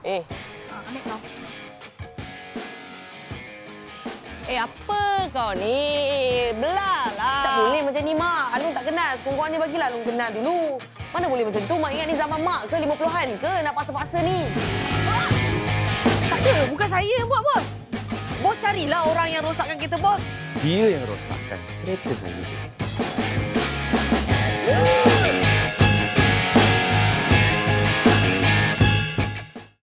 Ambil kau. Apa kau ni? Belalah. Tak boleh macam ni, Mak. Alung tak kenal. Sekurang-kurangnya bagilah Alung kenal dulu. Mana boleh macam tu? Mak ingat ni zaman Mak ke 50-an ke? Nak paksa-paksa ni. Tak ada. Bukan saya yang buat, Bos. Bos carilah orang yang rosakkan kereta Bos. Dia yang rosakkan kereta saya.